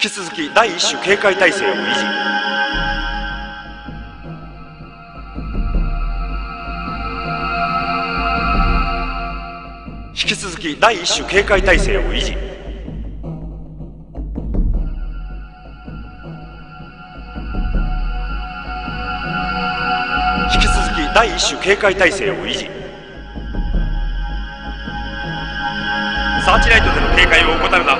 引き続き第1種警戒態勢を維持。引き続き第1種警戒態勢を維持。引き続き第1種警戒態勢を維持。サーチライトでの警戒を怠るな。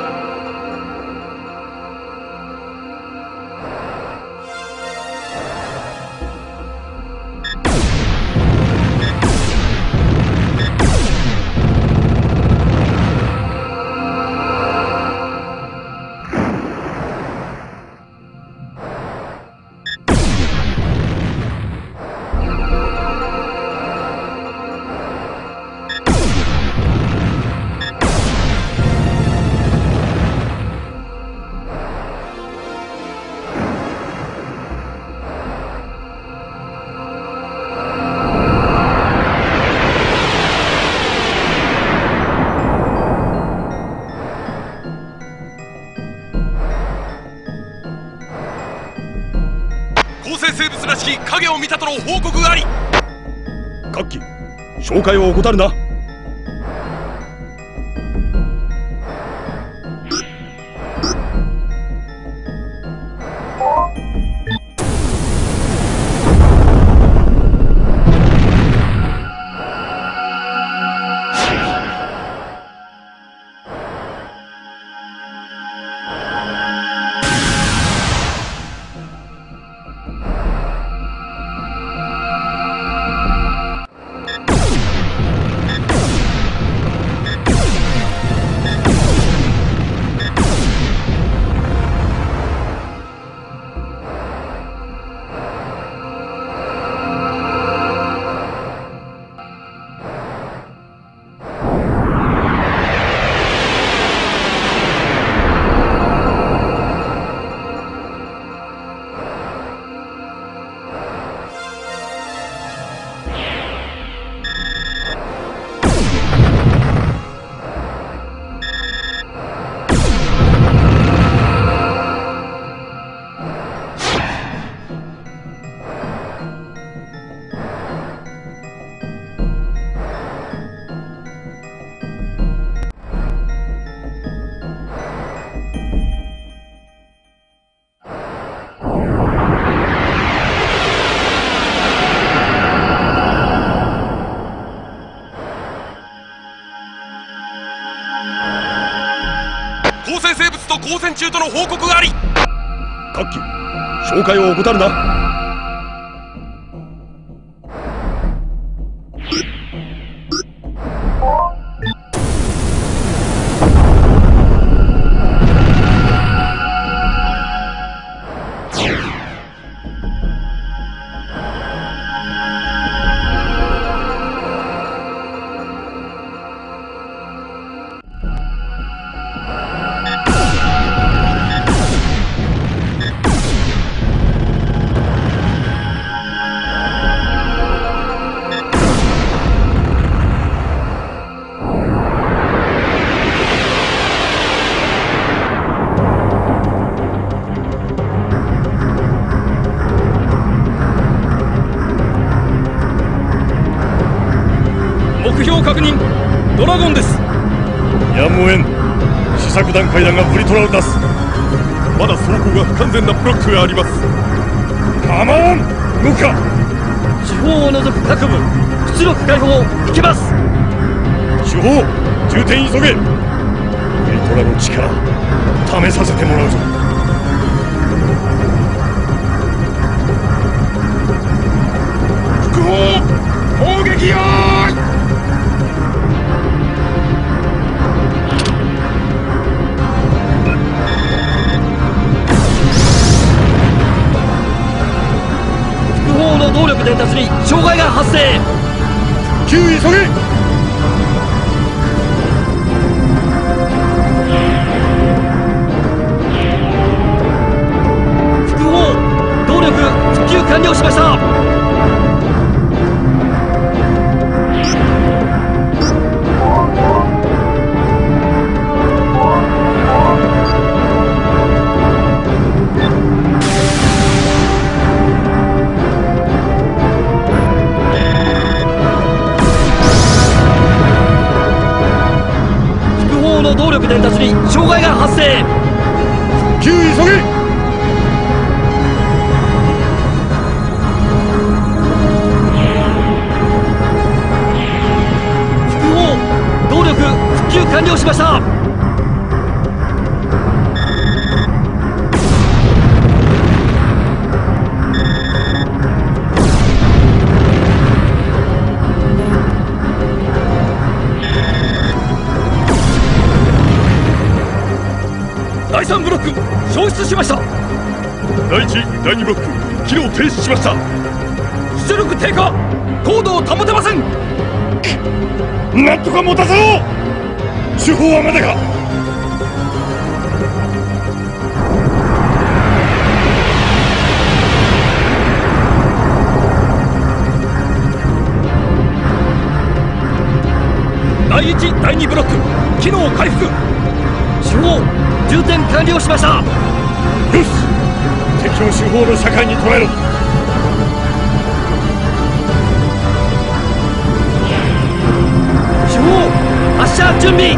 生物らしき影を見たとの報告があり。 各機紹介を怠るな。 構成生物と交戦中との報告があり。 各機紹介を怠るな。 目標確認、ドラゴンです。やむをえん。試作段階だがブリトラを出す。まだ走行が不完全なブロックがあります。カモン、動くか。 主砲を除く各部出力解放を引きます。 主砲重点急げ。ブリトラの力試させてもらうぞ。 副砲砲撃用意。 副砲の動力伝達に障害が発生。 急急げ。 副砲動力復旧完了しました。 第1、第2ブロック機能停止しました。 出力低下、高度を保てません。 なんとか持たせろ。手法はまだか。 第1、第2ブロック機能回復。手法充填完了しました。 よし、敵を手法の社会に捉えろ。 手法発射準備。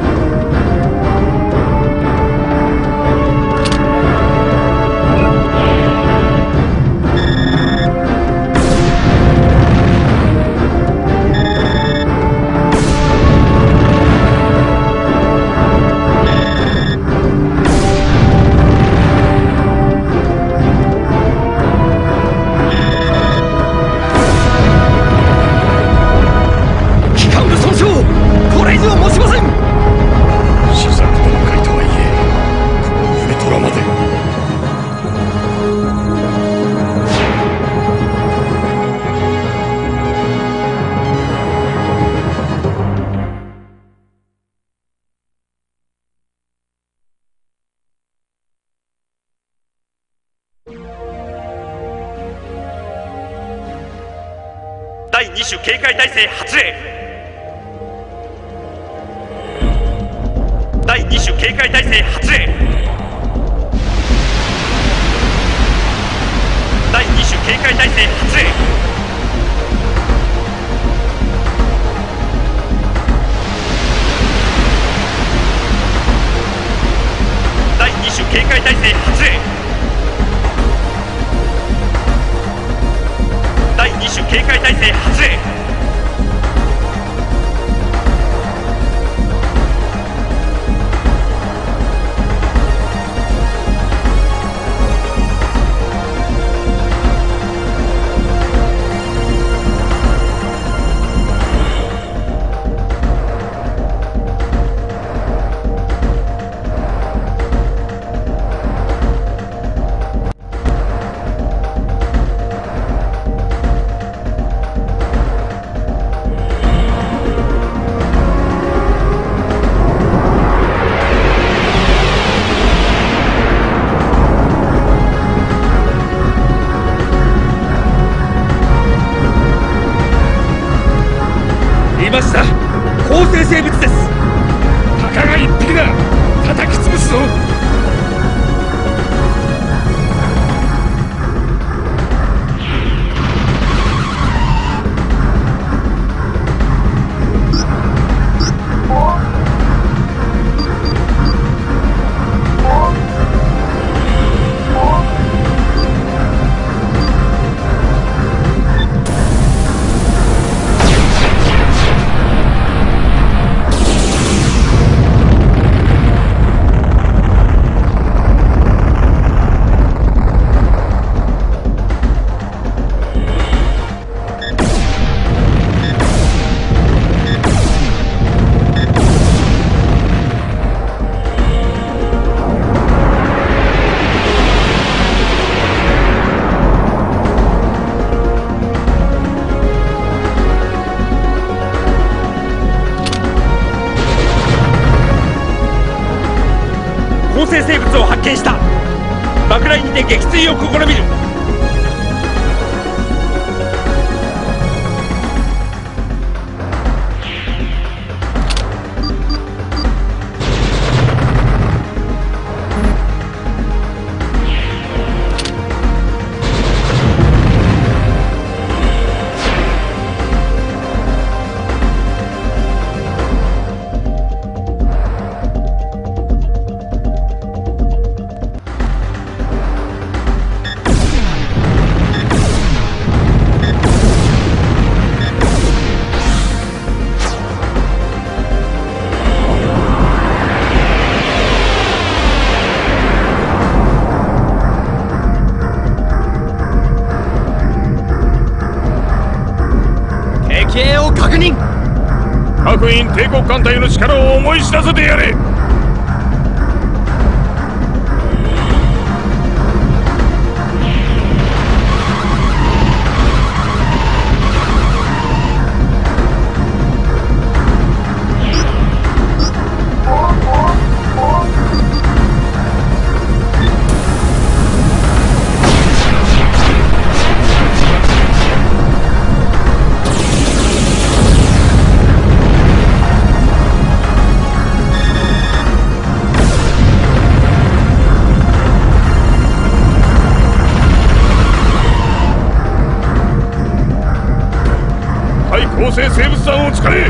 これ以上持ちません。 試作段階とはいえ、このウルトラまで。 第2種警戒態勢発令。第2種警戒態勢発令。第2種警戒態勢発令。第2種警戒態勢発令。第2種警戒態勢発令。 いました。構成生物です。 たかが一匹だ。叩き潰すぞ。 構成生物を発見した。爆雷にて撃墜を試みる。 確認。 各員帝国艦隊の力を思い知らせてやれ。 生生物団を使え。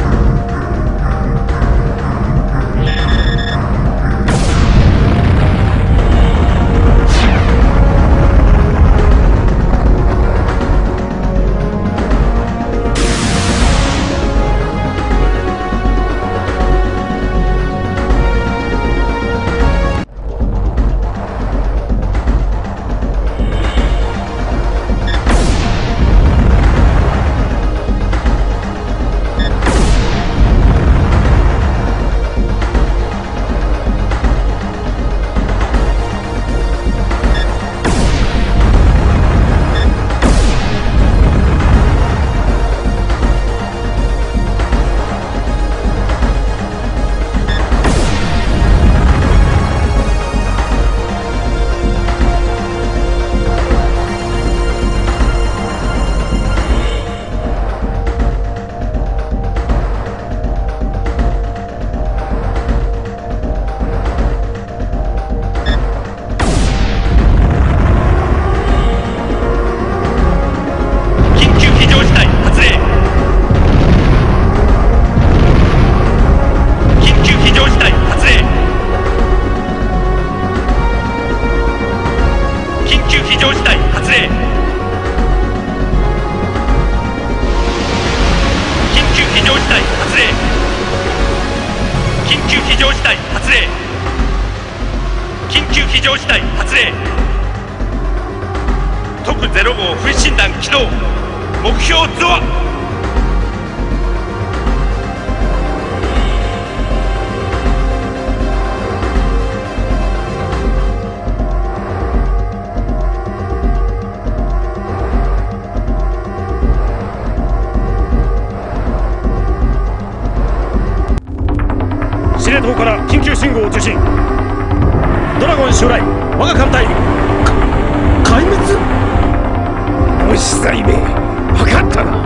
司令塔から緊急信号を受信。ドラゴン襲来、我が艦隊壊滅。よしサイベ分かったな。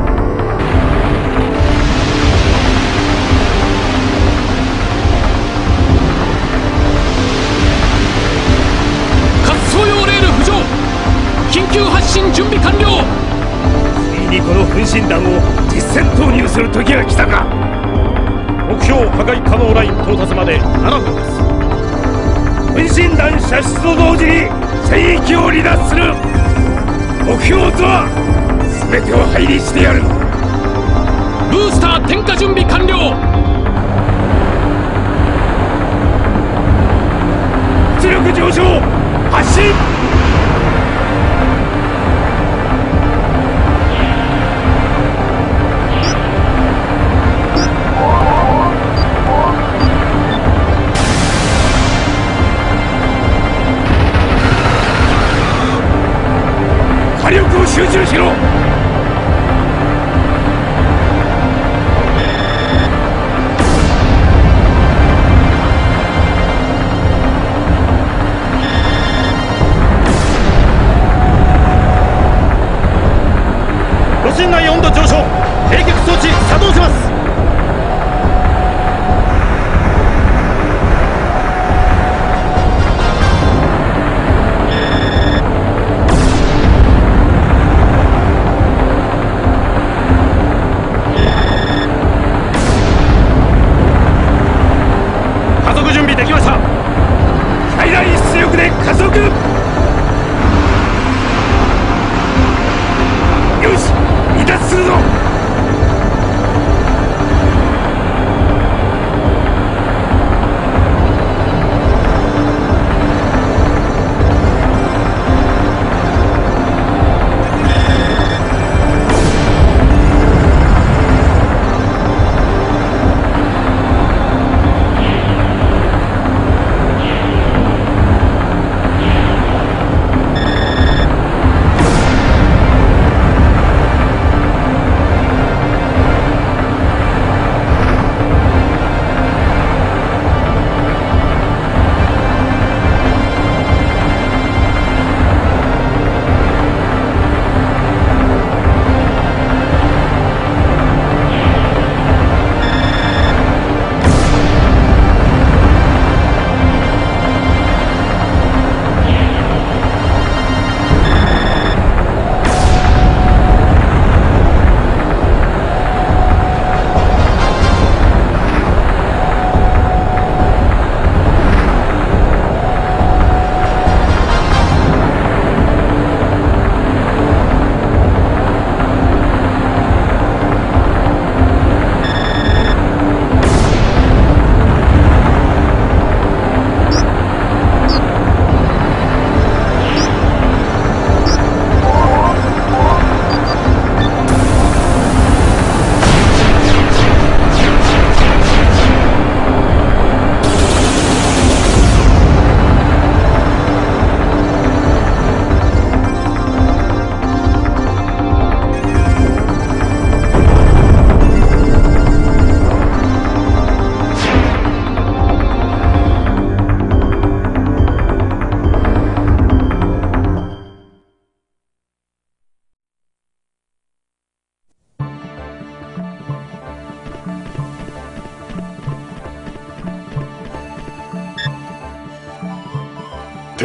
滑走用レール浮上。緊急発進準備完了。 ついにこの分身弾を実戦投入する時が来たか。目標破壊可能ライン到達まで7分です。分身弾射出と同時に戦域を離脱する。目標とは全てを配備してやる。 ブースター点火準備完了。 出力上昇発進。火力を集中しろ。炉心内温度上昇、冷却装置作動します。できました。最大出力で加速。よし、離脱するぞ。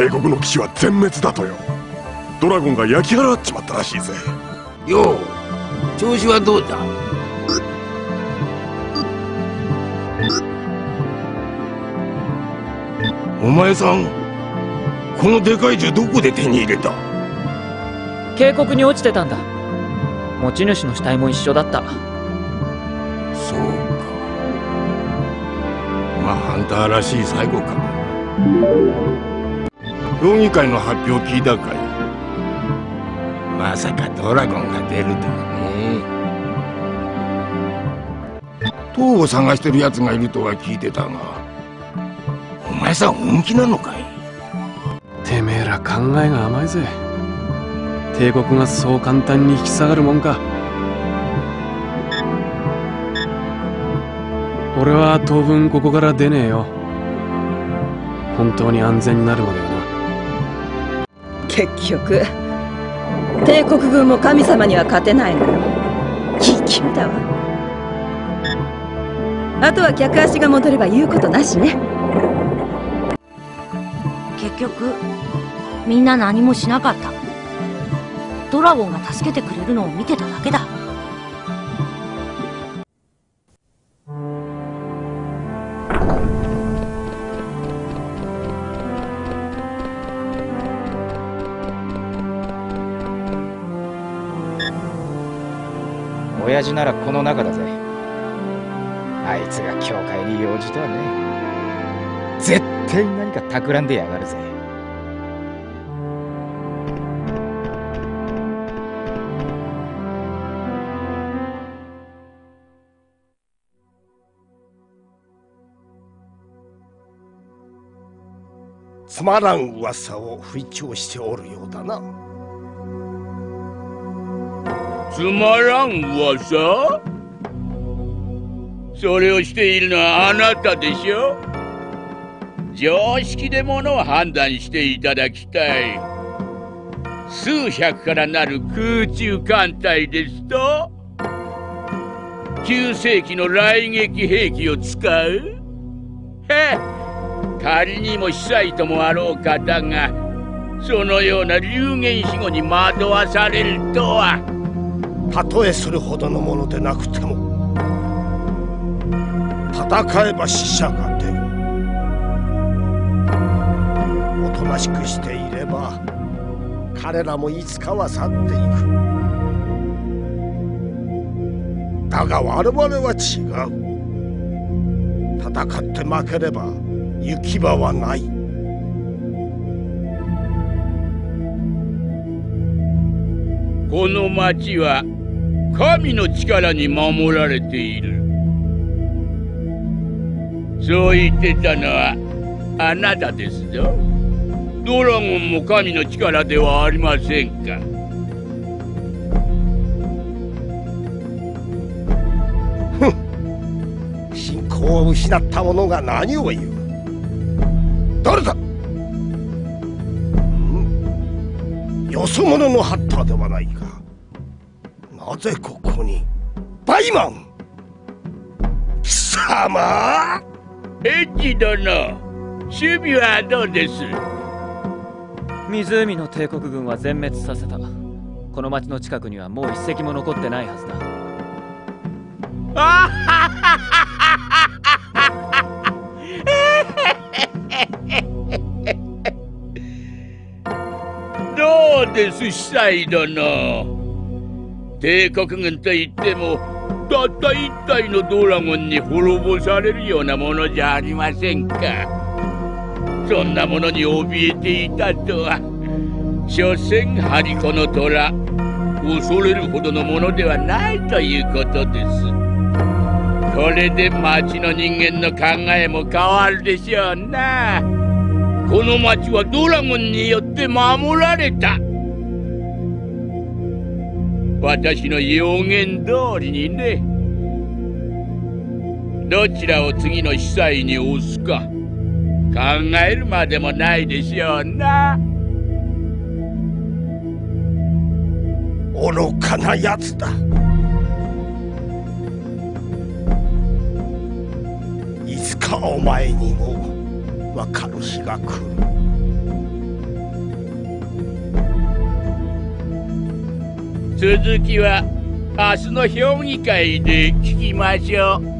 帝国の騎士は全滅だとよ。ドラゴンが焼き払っちまったらしいぜ。 よう、調子はどうだ？お前さん、このでかい銃どこで手に入れた？ 渓谷に落ちてたんだ。持ち主の死体も一緒だった。 そうか。まあハンターらしい最後か。評議会の発表聞いたかい？まさかドラゴンが出るとはね。塔を探してる奴がいるとは聞いてたが、お前さん本気なのかい？ てめえら考えが甘いぜ。帝国がそう簡単に引き下がるもんか。俺は当分ここから出ねえよ。本当に安全になるまではな。 結局帝国軍も神様には勝てないのよ。いい気味だわ。あとは客足が戻れば言うことなしね。 結局みんな何もしなかった。ドラゴンが助けてくれるのを見てただけだ。 親父ならこの中だぜ。あいつが教会に用事とはね。絶対何か企んでやがるぜ。 つまらん噂を吹聴しておるようだな。 つまらん噂？それをしているのはあなたでしょ。常識でものを判断していただきたい。数百からなる空中艦隊ですと9世紀の雷撃兵器を使う？へっ、仮にも司祭ともあろう方がそのような流言飛語に惑わされるとは。 たとえそれほどのものでなくても戦えば死者が出る。おとなしくしていれば彼らもいつかは去っていく。だが我々は違う。戦って負ければ行き場はない。 この町は神の力に守られている。そう言ってたのはあなたですぞ。ドラゴンも神の力ではありませんか。 ふん、信仰を失った者が何を言う。誰だ？よそ者のハッターではないか。なぜここに？バイマン貴様！ エッジ殿、守備はどうです？ 湖の帝国軍は全滅させた。この町の近くにはもう一隻も残ってないはずだ。 あははどうです司祭殿。帝国軍といってもたった一体のドラゴンに滅ぼされるようなものじゃありませんか。そんなものに怯えていたとは所詮張り子の虎、恐れるほどのものではないということです。これで町の人間の考えも変わるでしょうな。この町はドラゴンによって守られた。私の予言通りにね。どちらを次の司祭に押すか考えるまでもないでしょうな。 愚かなやつだ。いつかお前にもわかる日が来る。 続きは明日の評議会で聞きましょう。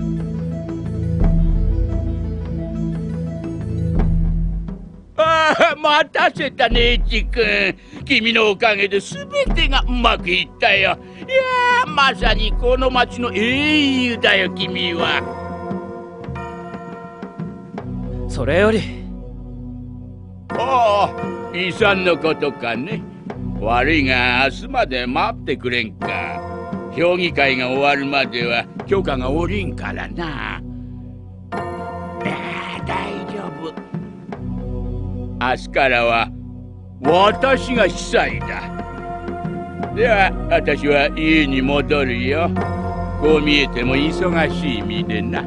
待たせたね、エッジ君。君のおかげで全てがうまくいったよ。いやー、まさにこの町の英雄だよ、君は。 それより。 ああ、遺産のことかね。悪いが明日まで待ってくれんか。評議会が終わるまでは許可が下りんからな。大丈夫。明日からは私が司祭だ。では私は家に戻るよ。こう見えても忙しい身でな。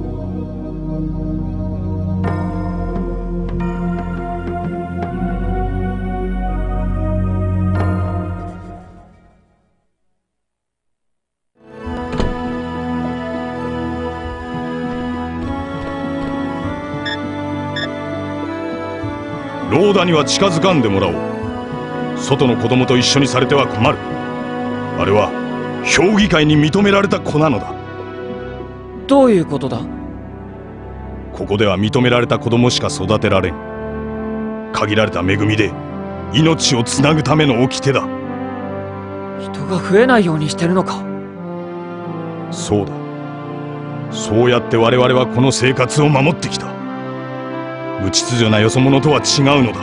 ローダには近づかんでもらおう。外の子供と一緒にされては困る。あれは評議会に認められた子なのだ。 どういうことだ？ ここでは認められた子供しか育てられん。限られた恵みで命をつなぐための掟だ。 人が増えないようにしてるのか？ そうだ。そうやって我々はこの生活を守ってきた。無秩序なよそ者とは違うのだ。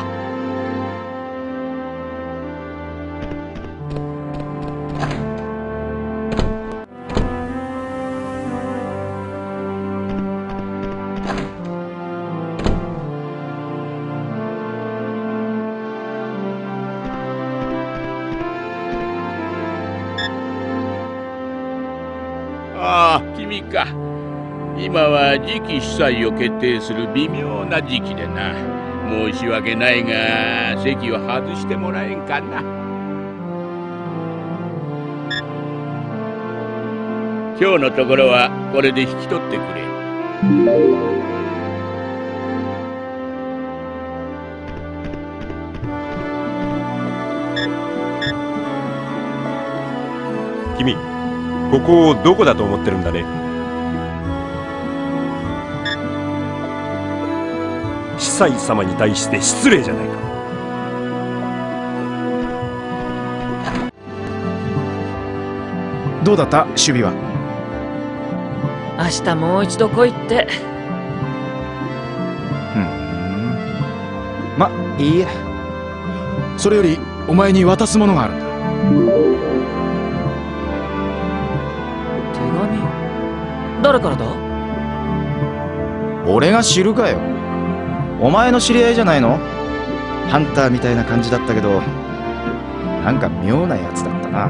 ああ、君か。今は次期司祭を決定する微妙な時期でな。申し訳ないが席を外してもらえんかな。今日のところはこれで引き取ってくれ。 君、ここをどこだと思ってるんだね。司祭様に対して失礼じゃないか。 どうだった守備は。 明日もう一度来いって。 ま、いいや。それよりお前に渡すものがあるんだ。 手紙？誰からだ？ 俺が知るかよ。お前の知り合いじゃないの？ハンターみたいな感じだったけど、なんか妙なやつだったな。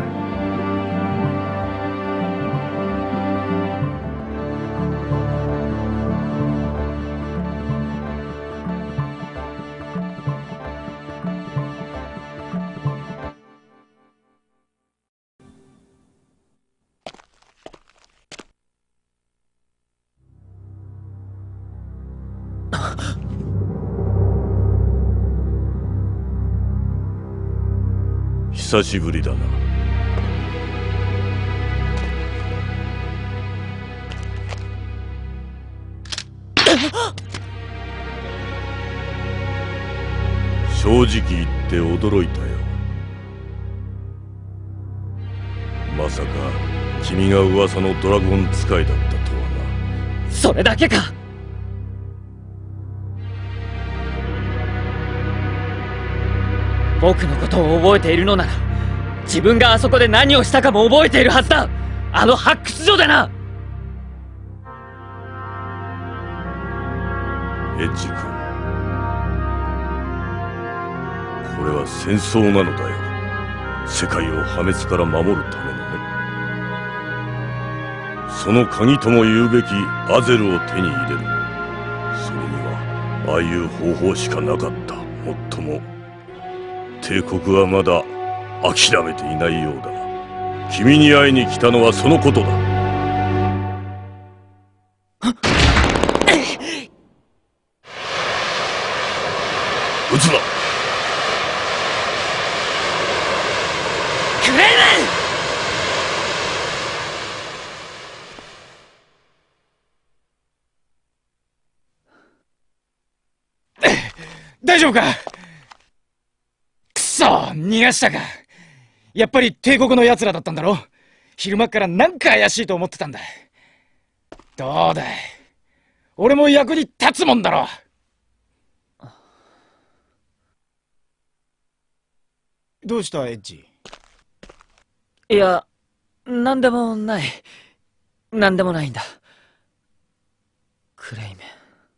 久しぶりだな。正直言って驚いたよ。まさか君が噂のドラゴン使いだったとはな。 それだけか。僕のことを覚えているのなら、自分があそこで何をしたかも覚えているはずだ。あの発掘所でな。 エッジ君、これは戦争なのだよ。世界を破滅から守るためのね。その鍵とも言うべきアゼルを手に入れる。それにはああいう方法しかなかった。もっとも帝国はまだ諦めていないようだ。君に会いに来たのはそのことだ。撃つな。 クレイメン！ 大丈夫か？くそ、逃がしたか。やっぱり帝国の奴らだったんだろ。昼間っからなんか怪しいと思ってたんだ。どうだい、俺も役に立つもんだろ。どうしたエッジ？ いや、なんでもない。なんでもないんだ。クレイメン。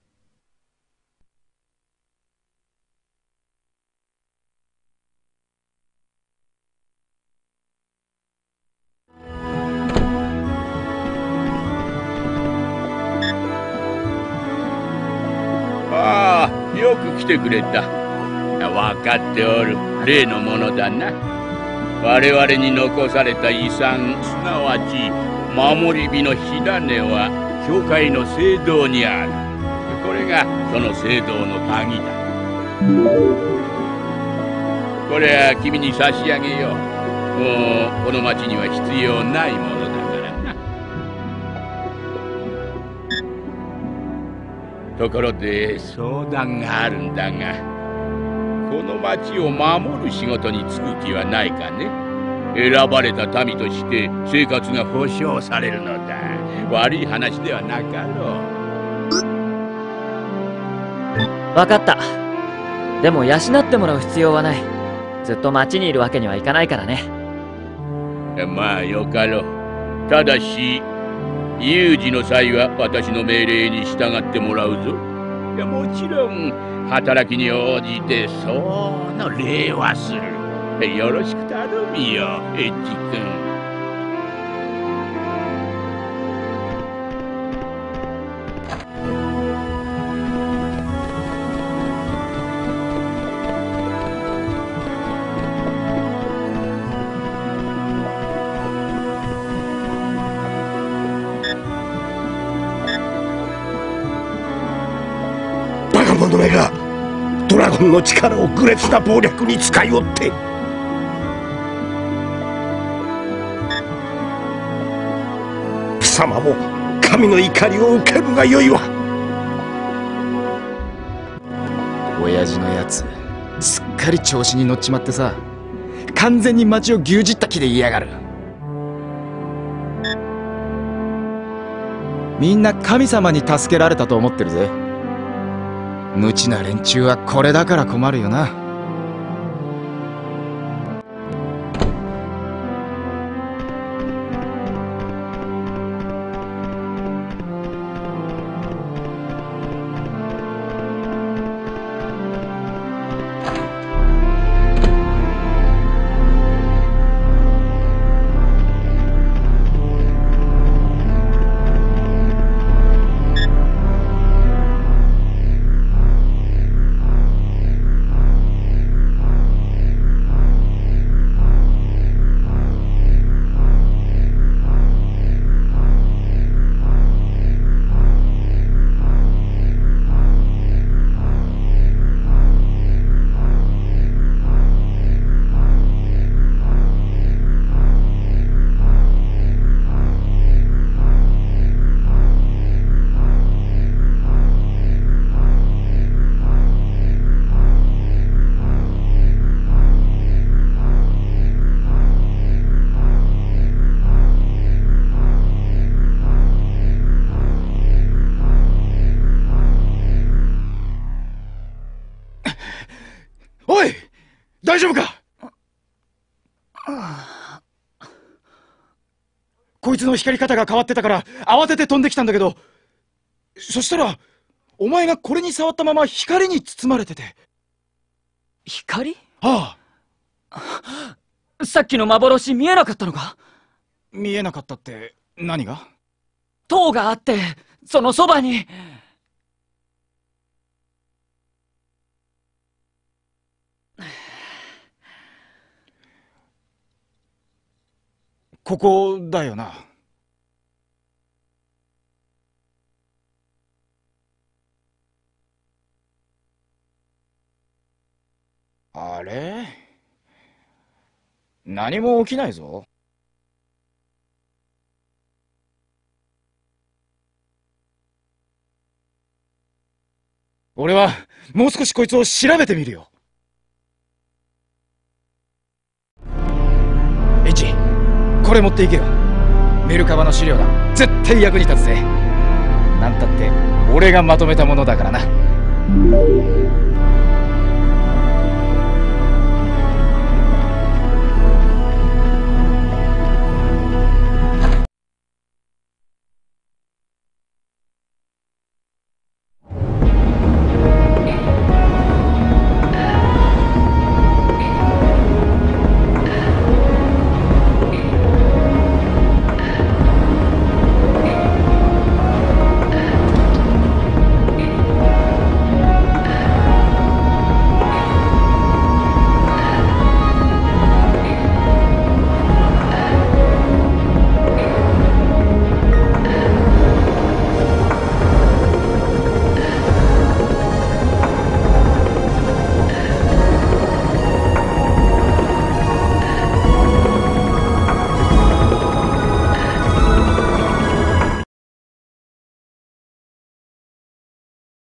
ああ、よく来てくれた。分かっておる。例のものだな。我々に残された遺産、すなわち守り火の火種は教会の聖堂にある。これがその聖堂の鍵だ。これは君に差し上げよう。もうこの町には必要ないものだからな。ところで相談があるんだが、この町を守る仕事に就く気はないかね。選ばれた民として生活が保障されるのだ。悪い話ではなかろう。分かった。でも養ってもらう必要はない。ずっと町にいるわけにはいかないからね。 まあよかろう。ただし有事の際は私の命令に従ってもらうぞ。いや、もちろん働きに応じてその礼はする。よろしく頼みよ、エッジ君。 バカ者めがドラゴンの力を愚劣な謀略に使いおって。貴様も神の怒りを受けるがよいわ。 親父のやつすっかり調子に乗っちまってさ、完全に町を牛耳った気で言いやがる。みんな神様に助けられたと思ってるぜ。無知な連中はこれだから困るよな。おい、大丈夫か？こいつの光り方が変わってたから慌てて飛んできたんだけど、そしたらお前がこれに触ったまま光に包まれてて。 光？ ああ。さっきの幻見えなかったのか？ 見えなかったって何が？ 塔があってそのそばに。 ここだよな。あれ？何も起きないぞ。俺はもう少しこいつを調べてみるよ。H、これ持っていけよ。メルカバの資料だ。絶対役に立つぜ。なんたって俺がまとめたものだからな。